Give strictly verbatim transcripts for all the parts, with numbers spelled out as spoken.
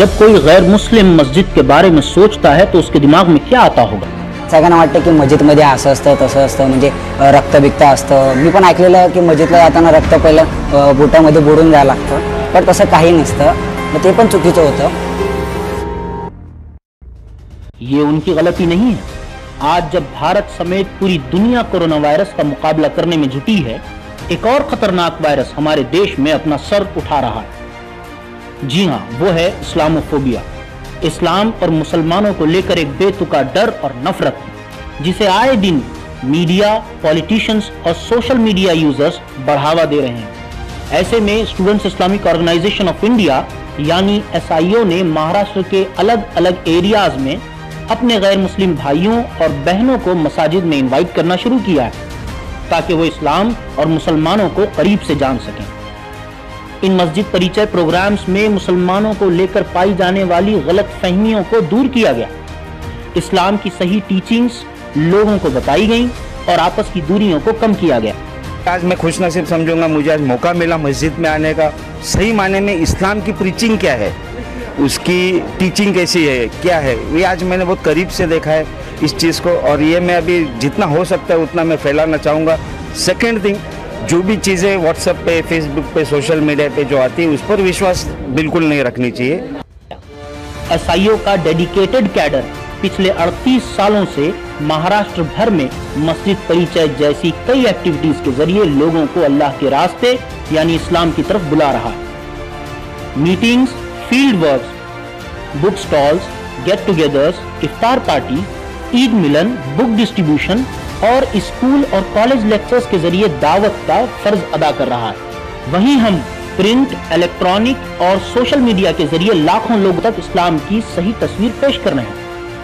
जब कोई गैर मुस्लिम मस्जिद के बारे में सोचता है तो उसके दिमाग में क्या आता होगा? सगळ्यांना वाटतं की मस्जिदमध्ये असं असतं तसं असतं, म्हणजे रक्त बिक्त असतं. मी पण ऐकलेलं की मस्जिदला जाताना रक्त पहिलं बुटामध्ये बुडून जायला लागतं, पण तसं काही नसतं. मग ते पण चुकीचं होतं. ये उनकी गलती नहीं है. आज जब भारत समेत पूरी दुनिया कोरोना वायरस का मुकाबला करने में जुटी है, एक और खतरनाक वायरस हमारे देश में अपना सर उठा रहा है. जी हाँ, वो है इस्लामोफोबिया. इस्लाम और मुसलमानों को लेकर एक बेतुका डर और नफरत है, जिसे आए दिन मीडिया, पॉलिटिशियंस और सोशल मीडिया यूजर्स बढ़ावा दे रहे हैं. ऐसे में students Islamic organisation of India यानी एस आई ओ ने महाराष्ट्र के अलग अलग एरियाज में अपने गैर मुस्लिम भाइयों और बहनों को मसाजिद में इनवाइट करना शुरू किया है, ताकि वो इस्लाम और मुसलमानों को करीब से जान सकें. इन मस्जिद परिचय प्रोग्राम्स में मुसलमानों को लेकर पाई जाने वाली गलत फहमियों को दूर किया गया. इस्लाम की सही टीचिंग्स लोगों को बताई गई और आपस की दूरियों को कम किया गया. आज मैं खुश नसीब समझूंगा, मुझे आज मौका मिला मस्जिद में आने का. सही माने में इस्लाम की प्रीचिंग क्या है, उसकी टीचिंग कैसी है, क्या है, ये आज मैंने बहुत करीब से देखा है इस चीज़ को. और ये मैं अभी जितना हो सकता है उतना मैं फैलाना चाहूँगा. सेकेंड थिंग, जो भी चीज़ें व्हाट्सएप पे, फेसबुक पे, सोशल मीडिया पे जो आती है उस पर विश्वास बिल्कुल नहीं रखनी चाहिए. एस आई ओ का डेडिकेटेड कैडर पिछले अड़तीस सालों से महाराष्ट्र भर में मस्जिद परिचय जैसी कई एक्टिविटीज के जरिए लोगों को अल्लाह के रास्ते यानी इस्लाम की तरफ बुला रहा है. Meetings, field works, book stalls, get togethers, इफ्तार party, Eid Milan, book distribution और स्कूल और कॉलेज लेक्चर्स के जरिए दावत का फर्ज अदा कर रहा है. वहीं हम प्रिंट, इलेक्ट्रॉनिक और सोशल मीडिया के जरिए लाखों लोगों तक इस्लाम की सही तस्वीर पेश कर रहे हैं.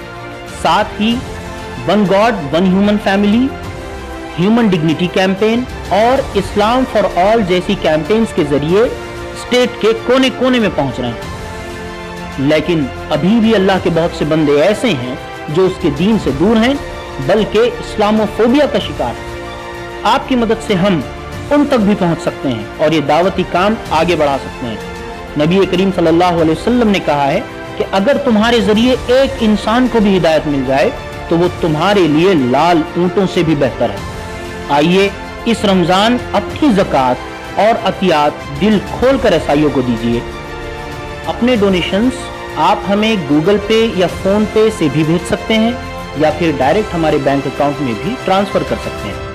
साथ ही one God one human family, human dignity campaign और इस्लाम फॉर ऑल जैसी कैंपेन्स के जरिए स्टेट के कोने कोने में पहुंच रहे हैं. लेकिन अभी भी अल्लाह के बहुत से बंदे ऐसे हैं जो उसके दीन से दूर हैं, बल्कि इस्लामोफोबिया का शिकार है. आपकी मदद से हम उन तक भी पहुंच सकते हैं और ये दावती काम आगे बढ़ा सकते हैं. नबी करीम सल्लल्लाहु अलैहि वसल्लम ने कहा है कि अगर तुम्हारे जरिए एक इंसान को भी हिदायत मिल जाए तो वो तुम्हारे लिए लाल ऊंटों से भी बेहतर है. आइए इस रमजान अपनी ज़कात और अतियात दिल खोल कर ईसाइयों को दीजिए. अपने डोनेशंस आप हमें गूगल पे या फोन पे से भी भेज सकते हैं या फिर डायरेक्ट हमारे बैंक अकाउंट में भी ट्रांसफर कर सकते हैं.